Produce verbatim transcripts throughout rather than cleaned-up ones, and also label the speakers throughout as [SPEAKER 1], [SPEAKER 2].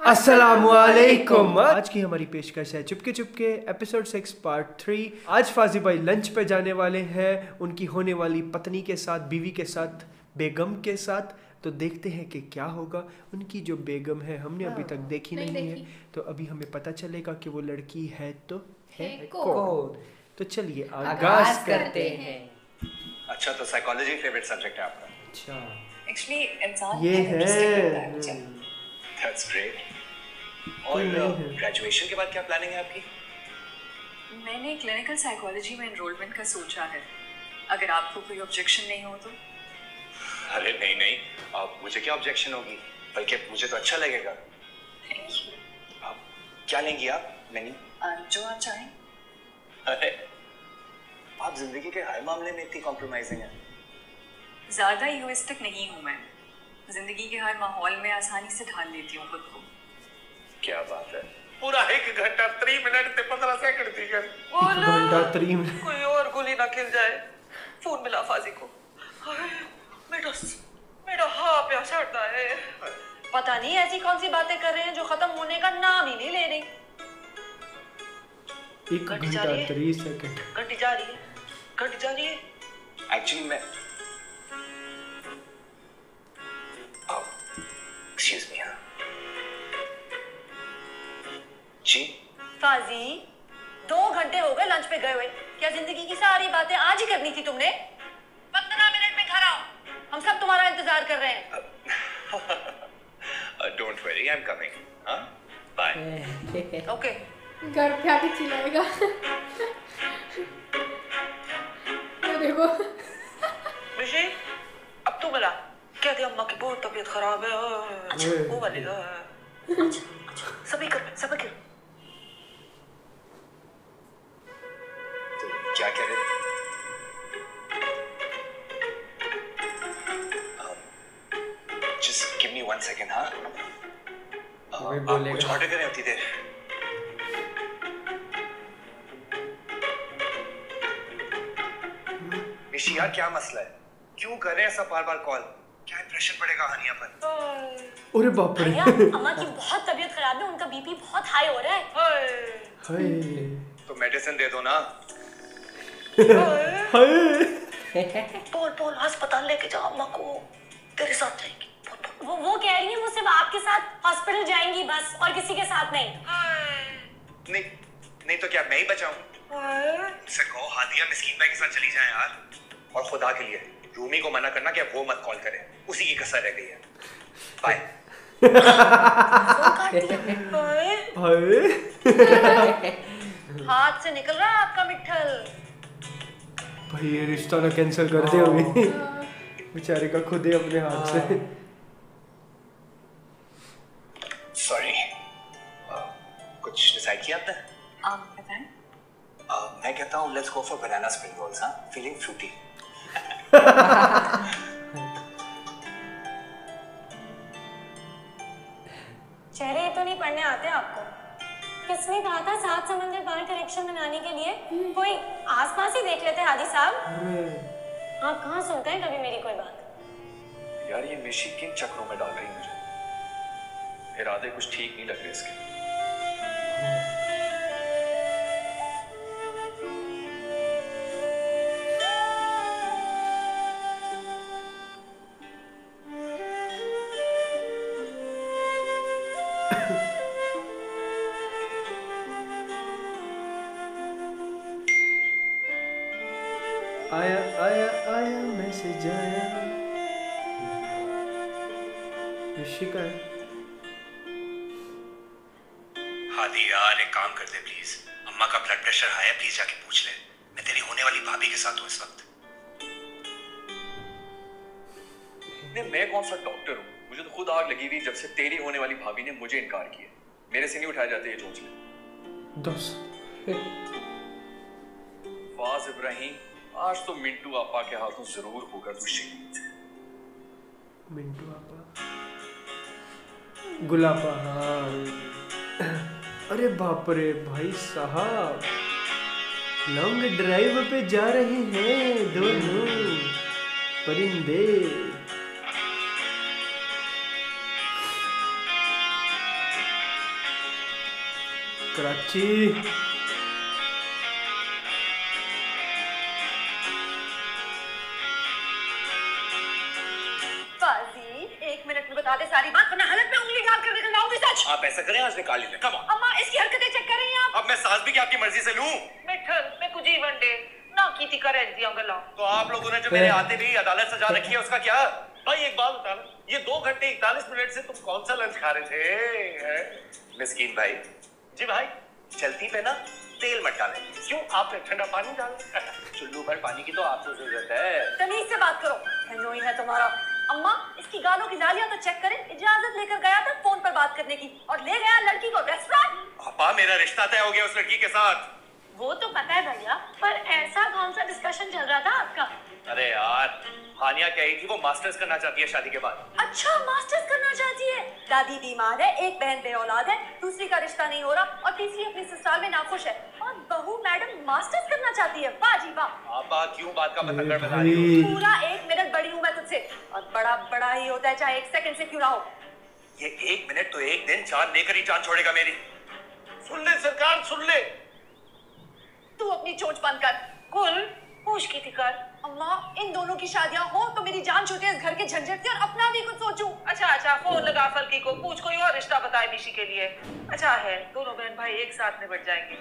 [SPEAKER 1] अस्सलामुअलैकुम। आज की हमारी पेशकश है चुपके Chupke episode six part three. आज फाजी भाई लंच पे जाने वाले हैं उनकी होने वाली पत्नी के साथ, बीवी के साथ, बेगम के साथ। तो देखते हैं कि क्या होगा। उनकी जो बेगम है हमने अभी तक देखी नहीं, नहीं है, तो अभी हमें पता चलेगा कि वो लड़की है तो है कौन। तो चलिए आगाज करते हैं।
[SPEAKER 2] अच्छा, तो साइकोलॉजी फेवरेट सब्जेक्ट है आपका?
[SPEAKER 1] अच्छा,
[SPEAKER 3] एक्चुअली इंसान
[SPEAKER 1] ये है।
[SPEAKER 2] That's great. और ग्रेजुएशन के बाद क्या प्लानिंग है आपकी?
[SPEAKER 3] मैंने क्लिनिकल साइकोलॉजी में एनरोलमेंट का सोचा है, अगर आपको कोई ऑब्जेक्शन नहीं हो तो।
[SPEAKER 2] अरे नहीं नहीं, आप मुझे क्या ऑब्जेक्शन होगी, बल्कि मुझे तो अच्छा लगेगा। आप क्या लेंगी आप? मेन्यू
[SPEAKER 3] जो आप चाहें।
[SPEAKER 2] अरे आप जिंदगी के हर मामले में इतनी कॉम्प्रोमाइजिंग हैं।
[SPEAKER 3] ज्यादा यूएस्टिक नहीं हूँ मैं, जिंदगी के हर माहौल में आसानी से ढाल लेती हूँ खुद को।
[SPEAKER 2] क्या बात है, पूरा एक घंटा तीन मिनट ते पंद्रह सेकंड थी कर
[SPEAKER 1] घंटा तीन मिनट
[SPEAKER 3] कोई और गोली ना खिल जाए। फोन मिला फाजी को। मेरा मेरा हाँ प्यार चढ़ता है। पता नहीं ऐसी कौन सी बातें कर रहे हैं जो खत्म होने का नाम ही नहीं ले रही।
[SPEAKER 1] एक घंटा तीस सेकंड
[SPEAKER 3] घंटी जा रही है, घंटी जा रही है।
[SPEAKER 2] एक्चुअली मैं एक्सक्यूज मी। जी
[SPEAKER 3] फाजी, दो घंटे हो गए लंच पे गए हुए। क्या जिंदगी की सारी बातें आज ही करनी थी तुमने? पंद्रह मिनट में घर आओ, हम सब तुम्हारा इंतजार कर रहे हैं।
[SPEAKER 2] Don't worry, I am coming. हाँ, बाय।
[SPEAKER 3] ओके।
[SPEAKER 4] घर पे आके चिल्लाएगा। ये देखो
[SPEAKER 3] ऋषि, अब तू मिला। कहते अम्मा की बहुत तबीयत खराब है। अच्छा, वो वाली। सभी कर सभी कर।
[SPEAKER 2] तो क्या कह रहे थे? Just give me one second. हाँ, आप कुछ ऑर्डर करें उतनी देर। ऋषि यार, क्या मसला है? क्यों कर रहे हैं ऐसा बार बार कॉल? क्या इंप्रेशन पड़ेगा हानिया पर?
[SPEAKER 1] अरे बाप रे।
[SPEAKER 3] अम्मा की बहुत तबीयत खराब है, उनका बीपी बहुत हाई हो रहा है।
[SPEAKER 1] हाय
[SPEAKER 2] तो मेडिसिन दे दो ना।
[SPEAKER 1] हाय
[SPEAKER 3] बोल बोल, अस्पताल लेके जाओ अम्मा को, तेरे साथ जाएंगी। वो वो कह रही है वो सिर्फ आपके साथ हॉस्पिटल जाएंगी बस, और किसी के साथ नहीं।
[SPEAKER 2] नहीं नहीं तो क्या मैं ही बचाऊं? उनसे कहो हादिया मिस्कीन भाई के साथ चली जाए यार। और खुदा के लिए रूमी को मना करना कि वो मत कॉल करे, उसी की कसर रह गई है। बाय।
[SPEAKER 3] हाथ से निकल रहा है आपका मिठल।
[SPEAKER 1] भाई ये रिश्ता ना कैंसिल कर दे अभी। बेचारे का खुद ही अपने हाथ से।
[SPEAKER 2] सॉरी, कुछ डिसाइड किया आपने?
[SPEAKER 3] आप बताएं।
[SPEAKER 2] मैं कहता हूँ let's go for banana spring rolls. हाँ, फीलिंग फ्रूटी।
[SPEAKER 3] चेहरे तो नहीं पढ़ने आते आपको? किसने कहा था सात समंदर पार करेक्शन बनाने के लिए? कोई आसपास ही देख लेते हादी साहब। आप कहाँ सुनते हैं कभी मेरी कोई बात?
[SPEAKER 2] यार ये मिशी किन चक्रों में डाल रही है मुझे। इरादे कुछ ठीक नहीं लग रहे इसके।
[SPEAKER 1] आया आया आया मैसेज आया। ऋषिका है।
[SPEAKER 2] हादी यार एक काम कर दे प्लीज। अम्मा का ब्लड प्रेशर हाई है, प्लीज जाके पूछ ले। मैं तेरी होने वाली भाभी के साथ हूँ इस वक्त। नहीं, मैं कौन सा डॉक्टर हूँ? मुझे तो खुद आग लगी हुई जब से तेरी होने वाली भाभी ने मुझे इनकार किया। मेरे से नहीं उठाए जाते ये चोंच ले।
[SPEAKER 1] दस
[SPEAKER 2] वाज इब्राहिम, आज तो मिंटू आपा के हाथों जरूर होगा तू शहीद।
[SPEAKER 1] मिंटू आपा, गुलाबा। हाँ, अरे बाप रे भाई साहब, लॉन्ग ड्राइव पे जा रहे हैं दोनों परिंदे। कराची।
[SPEAKER 3] एक मिनट में बता दे सारी बात, वरना हालत में उंगली डाल कर निकल जाऊंगी सच।
[SPEAKER 2] आप ऐसा करें, आज निकाल लीजिए। Come on.
[SPEAKER 3] अम्मा इसकी हरकतें चेक कर रही हैं आप?
[SPEAKER 2] अब मैं सास भी क्या आपकी मर्जी से लूं?
[SPEAKER 5] मिठल मैं कुछ ही वनडे ना की थी करे दिया गला।
[SPEAKER 2] तो आप लोगों ने जो मेरे आते भी अदालत सजा रखी है उसका क्या?
[SPEAKER 6] भाई एक बात बता, ये दो घंटे इकतालीस मिनट से तुम कौन सा लंच खा रहे थे?
[SPEAKER 2] मिस्कीन भाई।
[SPEAKER 6] जी भाई।
[SPEAKER 2] चलती पे ना तेल मत डालें।
[SPEAKER 6] क्यों, आपने ठंडा पानी डाला?
[SPEAKER 2] चुल्लू भर पानी की तो आपको जरूरत है।
[SPEAKER 3] तमीज से बात करो, है ही है तुम्हारा। अम्मा इसकी गालों की नालियां तो चेक करें। इजाजत लेकर गया था फोन पर बात करने की और ले गया लड़की को रेस्टोरेंट।
[SPEAKER 2] आपा मेरा रिश्ता तय हो गया उस लड़की के साथ।
[SPEAKER 3] वो तो पता है भैया, पर ऐसा कौन सा डिस्कशन चल रहा था आपका?
[SPEAKER 2] अरे यार, हानिया कही थी वो मास्टर्स करना चाहती है शादी के बाद।
[SPEAKER 3] अच्छा मास्टर्स करना चाहती है। दादी बीमार है, एक बहन बेऔलाद है, दूसरी का रिश्ता नहीं हो रहा और तीसरी अपने ससुराल में नाखुश है और बहू मैडम मास्टर्स करना चाहती है। वाह जी वाह।
[SPEAKER 2] आपा क्यों बात का पतंगर बता रही हो?
[SPEAKER 3] पूरा एक मिनट बड़ी हूँ मैं तुझसे और बड़ा बड़ा ही होता है चाहे एक सेकंड से क्यों ना हो।
[SPEAKER 2] ये एक मिनट तो एक दिन जान देकर ही जान छोड़ेगा मेरी।
[SPEAKER 6] सुन ले सरकार, सुन ले।
[SPEAKER 3] तू अपनी चोंच बंद कर। कुल होश की थी कर। अम्मा इन दोनों की शादियां हो तो मेरी जान छूटे इस घर के झंझट से और अपना भी कुछ सोचूं।
[SPEAKER 5] अच्छा अच्छा फोन लगा फलकी को, पूछ कोई और रिश्ता बताए मिशी के लिए। अच्छा है, दोनों बहन भाई एक साथ में बढ़ जाएंगे।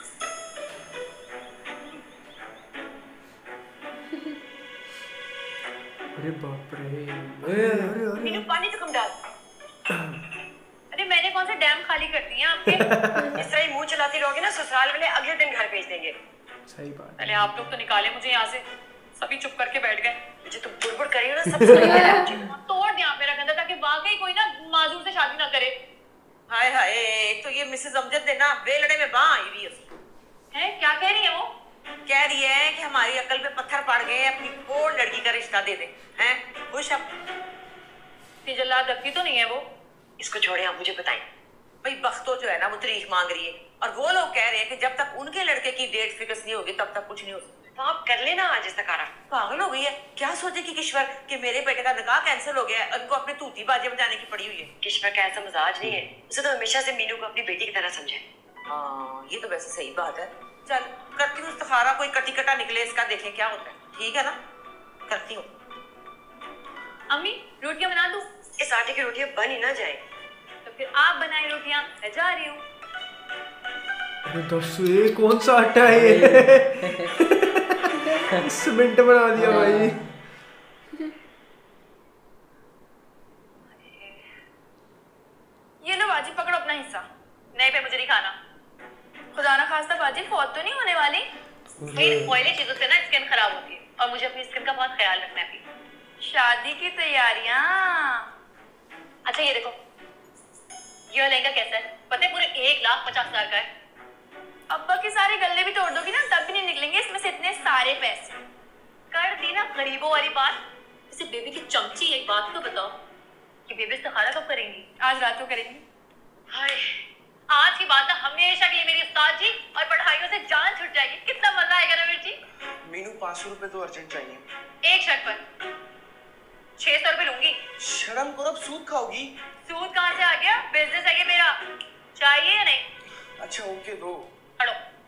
[SPEAKER 1] अरे बाप रे, अरे अरे अरे
[SPEAKER 3] मीनू पानी तो कम डाल।
[SPEAKER 5] अरे मैंने कौन सा डैम खाली कर दिया आपके?
[SPEAKER 3] इस तरह ही मुंह चलाती रहोगे ना, ससुराल वाले अगले दिन घर भेज देंगे।
[SPEAKER 1] सही बात।
[SPEAKER 5] पहले आप लोग तो निकाले मुझे यहाँ से, सभी चुप करके बैठ गए।
[SPEAKER 3] मुझे तो बुड़बुड़ करी हो ना, सब सुन लिया।
[SPEAKER 5] तोड़ दिया आप मेरा गंदा ताकि वाकई कोई ना माजूर से शादी ना करे।
[SPEAKER 3] हाय हाय, एक तो ये मिसेस अमजद ने ना बेलड़े में बां आई हुई
[SPEAKER 5] है। क्या कह रही है वो?
[SPEAKER 3] कह रही है कि हमारी अकल पे पत्थर पड़ गए, अपनी कोड़ लड़की का रिश्ता दे दे। हैं खुश? अब
[SPEAKER 5] जल्लाद रखती तो नहीं है वो?
[SPEAKER 3] इसको छोड़े, आप मुझे बताएं। भाई बख्तो जो है ना वो तारीख मांग रही है और वो लोग कह रहे हैं कि जब तक उनके लड़के की डेट फिक्स नहीं होगी तब तक कुछ नहीं हो सकता। तो आप कर लेना आज इस्तखारा। पागल हो गई है क्या? सोचेगी किश्वर कि मेरे बेटे का निकाह कैंसिल हो गया है, उनको अपनी तूती बाजी बजाने की पड़ी हुई है। किश्वर का ऐसा मजाज नहीं है, उसे तो हमेशा से मीनू को अपनी बेटी की तरह समझे। हाँ ये तो वैसे सही बात है। चल करती हूँ इस्तखारा, कोई कटी कटा निकले इसका, देखें क्या होता है। ठीक है ना, करती हूँ।
[SPEAKER 5] अम्मी रोटियां बना दूं?
[SPEAKER 3] इस आटे की रोटियां बन ही ना जाए
[SPEAKER 5] तो फिर आप बनाए रोटियां, मैं जा रही हूँ।
[SPEAKER 1] अरे दोस्तों ये कौन सा आटा है ये? सीमेंट बना दिया भाई।
[SPEAKER 5] ये लो बाजी, पकड़ो अपना हिस्सा। नहीं पे मुझे नहीं खाना। खुदा ना खास्ता बाजी फौत तो नहीं होने वाली। इन ऑयली चीजों से ना स्किन खराब होती है और मुझे अपनी स्किन का बहुत ख्याल रखना है। शादी की तैयारियां। अच्छा ये देखो, ये लहंगा कैसा है? पता है पूरे एक लाख पचास हजार का है। अब्बा के सारे गल्ले भी तोड़ दोगी ना तब भी नहीं निकलेंगे इसमें से इतने सारे पैसे। कर दी ना गरीबों वाली बात। इसे बेबी की चमची, एक बात तो बताओ कि बेबी इस्तिखारा कब करेंगी? आज रात को करेंगी। हाय आज की बात है हमेशा के लिए मेरी उस्ताद जी, और पढ़ाइयों से जान छूट जाएगी। कितना मजा आएगा ना वीर जी।
[SPEAKER 2] मीनू पाँच सौ रुपए तो अर्जेंट चाहिए।
[SPEAKER 5] एक शर्ट पर छह सौ रुपए लूंगी।
[SPEAKER 2] शर्म करो, अब सूद खाओगी।
[SPEAKER 5] सूद कहाँ से आ गया? बिजनेस है ये मेरा। चाहिए या नहीं?
[SPEAKER 2] अच्छा ओके दो।
[SPEAKER 5] अड़ो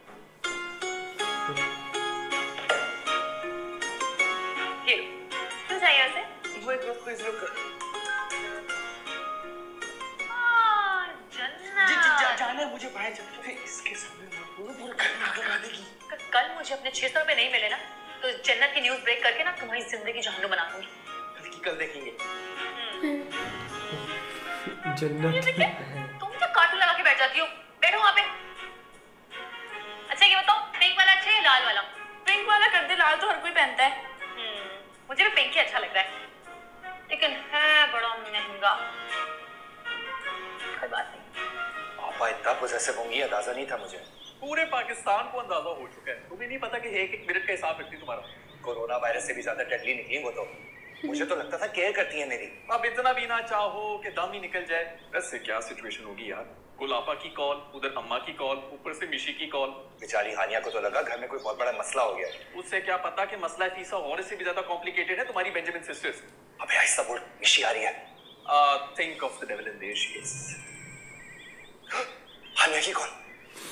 [SPEAKER 5] ये क्यों चाहिए उसे?
[SPEAKER 2] वो एक वक्त को इस लोग जाना है मुझे बाहर जाना है, इसके सामने पूरा पूरा घर में लगा देगी।
[SPEAKER 5] कल मुझे अपने छह सौ रुपए नहीं मिले ना तो जन्नत की न्यूज ब्रेक करके ना तुम्हारी जिंदगी जहन्नुम बना दूंगी।
[SPEAKER 2] कल की कल देखेंगे।
[SPEAKER 1] जन्नत।
[SPEAKER 5] तुम क्या कार्टून लगा के बैठ जाती हो? बैठो वहाँ पे। अच्छा ये बताओ, पिंक वाला अच्छा है लाल वाला? पिंक वाला कर दे, लाल तो हर कोई पहनता है। मुझे भी पिंक ही अच्छा लग रहा है, लेकिन है बड़ा महंगा। कोई बात नहीं।
[SPEAKER 2] आपा इतना पोजेसिव होंगी अंदाजा नहीं था मुझे।
[SPEAKER 6] पूरे पाकिस्तान को अंदाजा हो चुका है, तुम्हें नहीं पता कि एक एक मिनट का हिसाब रखती तुम्हारा।
[SPEAKER 2] कोरोना वायरस से भी ज्यादा डेडली निकली वो तो। मुझे तो लगता था केयर करती है मेरी।
[SPEAKER 6] अब इतना भी ना चाहो कि दम ही निकल जाए। वैसे क्या सिचुएशन होगी यार? गुलापा की कॉल, उधर अम्मा की कॉल, ऊपर से मिशी की कॉल।
[SPEAKER 2] बेचारी हानिया को तो लगा घर में कोई बहुत बड़ा मसला हो गया।
[SPEAKER 6] उससे क्या पता कि मसला फीसा होने से भी ज्यादा कॉम्प्लिकेटेड है तुम्हारी बेंजामिन सिस्टर्स।
[SPEAKER 2] अबे आहिस्ता बोल, मिशी आ रही है।
[SPEAKER 6] uh, think of the devil in there she is।
[SPEAKER 2] हानिया की कॉल।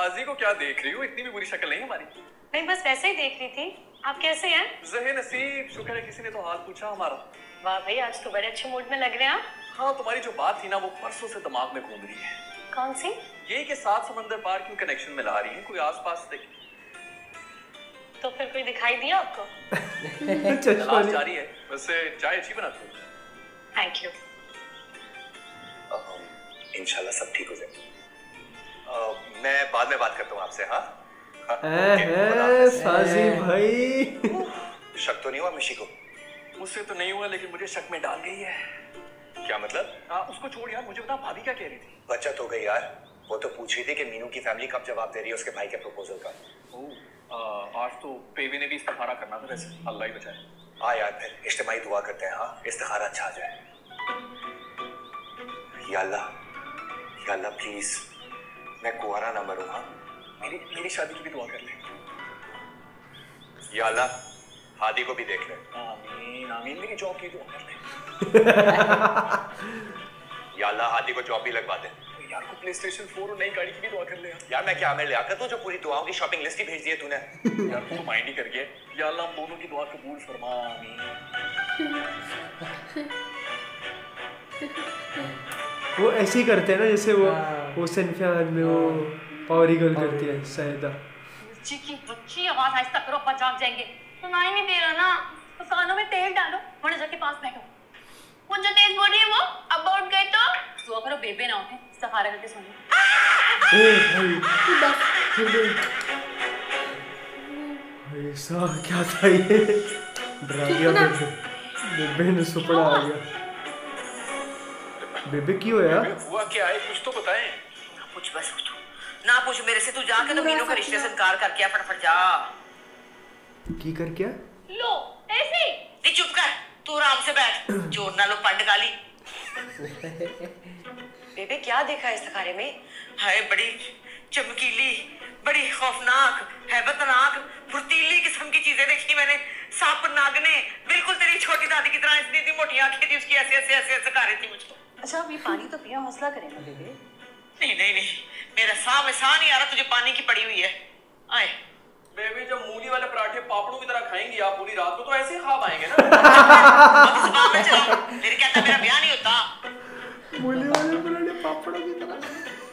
[SPEAKER 6] फाजी को क्या देख रही हो? इतनी भी बुरी शक्ल नहीं है हमारी।
[SPEAKER 3] नहीं, बस वैसे ही देख रही थी। आप कैसे हैं?
[SPEAKER 6] ज़हे नसीब, शुक्र है किसी ने तो हाल पूछा हमारा।
[SPEAKER 3] वाह भाई, आज तो बड़े अच्छे मूड में लग रहे हैं आप।
[SPEAKER 6] हाँ, तुम्हारी जो बात थी ना वो परसों से दिमाग में घूम रही है।
[SPEAKER 3] कौन सी?
[SPEAKER 6] यही कि सात समंदर पार क्यों कनेक्शन में ला रही है, कोई आसपास देख।
[SPEAKER 3] तो फिर कोई दिखाई दिया आपको?
[SPEAKER 6] तलाश जारी है। वैसे चाय अच्छी बनाती हो।
[SPEAKER 3] Thank you.
[SPEAKER 2] इंशाल्लाह सब ठीक हो जाए। uh, मैं बाद में बात करता हूँ आपसे। हाँ
[SPEAKER 1] फाजी भाई,
[SPEAKER 2] शक तो नहीं हुआ मिशी को?
[SPEAKER 6] मुझसे तो नहीं हुआ, लेकिन मुझे शक में डाल गई है।
[SPEAKER 2] क्या मतलब?
[SPEAKER 6] आ, उसको छोड़ यार, मुझे बता भाभी क्या कह रही थी?
[SPEAKER 2] बचत हो गई यार। वो तो पूछ रही थी कि मीनू की फैमिली कब जवाब दे रही है उसके भाई के प्रपोजल का।
[SPEAKER 6] ओह, आज तो पेवी ने भी इस्तिखारा करना था वैसे, अल्लाह ही बचाए।
[SPEAKER 2] हाँ यार, फिर इज्तिमाई दुआ करते हैं। हाँ, इस्तिखारा अच्छा आ जाए। या अल्लाह, या अल्लाह प्लीज मैं कुंवारा ना मरूं। हाँ,
[SPEAKER 6] मेरी मेरी शादी की भी दुआ कर ले।
[SPEAKER 2] या अल्लाह हादी को भी देख ले।
[SPEAKER 6] आमीन आमीन। मेरी जॉब की दुआ कर ले।
[SPEAKER 2] या अल्लाह हादी को जॉब भी लगवा दे।
[SPEAKER 6] यार को प्लेस्टेशन फोर और नई गाड़ी की भी दुआ कर ले यार।
[SPEAKER 2] यार मैं क्या आमिर लियाकत हूँ जो पूरी दुआओं की शॉपिंग लिस्ट ही भेज दी है तूने।
[SPEAKER 6] यार तू तो माइंड ही कर गया। या अल्लाह हम दोनों की दुआ कबूल फरमा। आमीन।
[SPEAKER 1] वो ऐसे ही करते हैं ना जैसे वो वो सनफियान में वो पावरी गर्ल करती है सैदा।
[SPEAKER 5] बच्ची की बच्ची, आवाज आहिस्ता करो, बच जाग जाएंगे। सुनाई नहीं दे रहा ना, तो कानों में तेल डालो, वरना जाके पास बैठो। वो जो तेज बोल रही है वो अब उठ गए तो दुआ करो बेबे ना उठे, सहारा करके सोने।
[SPEAKER 1] ए भाई ऐसा क्या था ये? डरा गया बेबे। बेबे ने सुपड़ा आ गया। बेबे क्यों है यार?
[SPEAKER 6] हुआ क्या है, कुछ तो बताएं।
[SPEAKER 7] पूछ बस तू ना पूछ मेरे से, तू जाके तो मीनू का रिश्ते से इनकार कर क्या, फटाफट जा।
[SPEAKER 1] की कर क्या?
[SPEAKER 5] लो ऐसे
[SPEAKER 7] नहीं चुप कर, तू आराम से बैठ। जोर ना लो पंड गाली। बेबे क्या देखा है इस्तिखारे में? हाय बड़ी चमकीली, बड़ी खौफनाक, हैबतनाक, फुर्तीली किस्म की चीजें देखी मैंने। सांप नागने, बिल्कुल तेरी छोटी दादी की तरह। इतनी इतनी मोटी आंखें थी उसकी, ऐसे ऐसे ऐसे ऐसे खा रही थी मुझको।
[SPEAKER 3] अच्छा अभी पानी तो पिया, हौसला करें ना बेबे।
[SPEAKER 7] नहीं नहीं नहीं, मेरा साह में साह नहीं आ रहा, तुझे पानी की पड़ी हुई है। आए
[SPEAKER 6] बेबी, जब मूली वाले पराठे पापड़ों की तरह खाएंगी आप पूरी रात को तो ऐसे ख्वाब आएंगे ना।
[SPEAKER 7] जुबान में चलाओ, तेरे कहता मेरा ब्याह नहीं होता।
[SPEAKER 1] मूली वाले पराठे पापड़ों की तरह।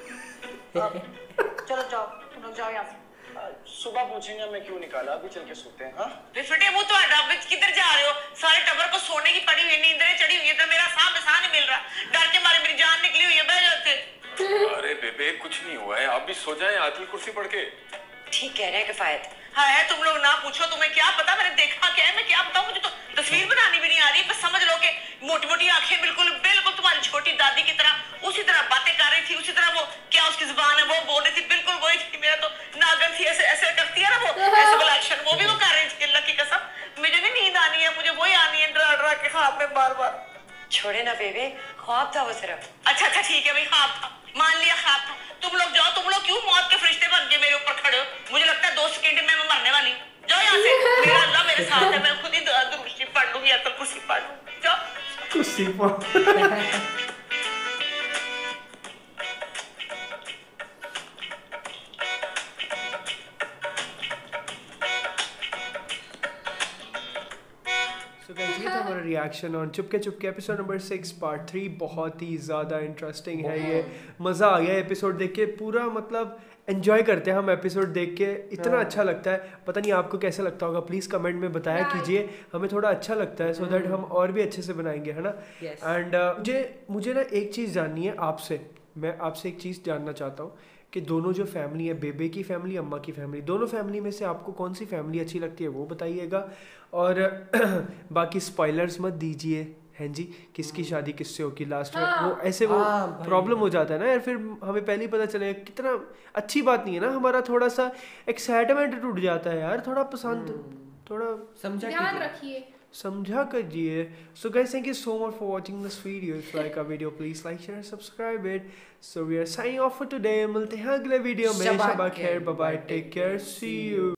[SPEAKER 3] चलो जाओ, तुम लोग जाओ यहाँ से।
[SPEAKER 6] सुबह पूछेंगे मैं क्यों निकाला, अभी चल के सोते हैं। हाँ
[SPEAKER 7] बेफटे मुंह तो हटा, किधर जा रहे हो? सारे टब्बर को सोने की पड़ी हुई, नींदरें चढ़ी हुई है, तो मेरा साह में साह नहीं मिल रहा। डर के मारे मेरी जान निकली हुई है, बैठ जाते।
[SPEAKER 6] अरे बेबे कुछ नहीं हुआ है, आप भी सो जाएं आयतुल कुर्सी पढ़ के।
[SPEAKER 7] ठीक कह रहे हैं किफायत। हाँ है, तुम लोग ना पूछो, तुम्हें क्या पता मैंने देखा क्या है। मैं क्या बताऊं, मुझे तो तस्वीर बनानी भी नहीं आ रही। बस समझ लो कि मोटी मोटी आंखें, बिल्कुल बिल्कुल तुम्हारी छोटी दादी की तरह, उसी तरह बातें कर रही थी, उसी तरह वो क्या उसकी जुबान है वो बोल रही थी, बिल्कुल वही थी। मेरा तो नागन थी, ऐसे ऐसे करती है ना वो, ऐसे वाला एक्शन वो भी वो कर रही थी। अल्लाह की कसम मुझे नहीं नींद आनी है, मुझे वही आनी है डरा डरा के ख्वाब में बार बार। छोड़े ना बेबे, ख्वाब था वो सिर्फ। अच्छा अच्छा ठीक है भाई, ख्वाब था, मान लिया ख्वाब था। तुम लोग जाओ, तुम लोग क्यों मौत के फरिश्ते बन के मेरे ऊपर खड़े हो? मुझे लगता है दो सेकंड में मैं मरने वाली। जाओ यहाँ से, मेरा अल्लाह मेरे साथ है, मैं खुद ही दुरुस्ती पढ़ लूंगी, अतल कुर्सी पढ़ लूंगी। जाओ
[SPEAKER 1] कुर्सी पर। So guys, ये था हमारा reaction on Chupke Chupke episode number six part three. बहुत ही ज़्यादा इंटरेस्टिंग है ये, मज़ा आ गया एपिसोड देख के। पूरा मतलब एंजॉय करते हैं हम एपिसोड देख के, इतना अच्छा लगता है। पता नहीं आपको कैसा लगता होगा, प्लीज़ कमेंट में बताया कीजिए, हमें थोड़ा अच्छा लगता है, सो दैट हम और भी अच्छे से बनाएंगे, है ना। एंड uh, मुझे मुझे ना एक चीज़ जाननी है आपसे, मैं आपसे एक चीज़ जानना चाहता हूँ कि दोनों जो फैमिली है, बेबे की फैमिली, अम्मा की फैमिली, दोनों फैमिली में से आपको कौन सी फैमिली अच्छी लगती है वो बताइएगा। और बाकी स्पॉयलर्स मत दीजिए, हैं जी, किसकी शादी किससे होगी लास्ट में, वो ऐसे वो प्रॉब्लम हो जाता है ना यार, फिर हमें पहले ही पता चलेगा। कितना अच्छी बात नहीं है ना, हमारा थोड़ा सा एक्साइटमेंट टूट जाता है यार, थोड़ा पसंद, थोड़ा समझा
[SPEAKER 4] ध्यान रखिए,
[SPEAKER 1] समझा करिए। So guys, thank you so much for watching this video. If like a video please like share subscribe it. So we are signing off for today. मिलते हैं अगले वीडियो में। शबा खैर, bye bye, take care, see you.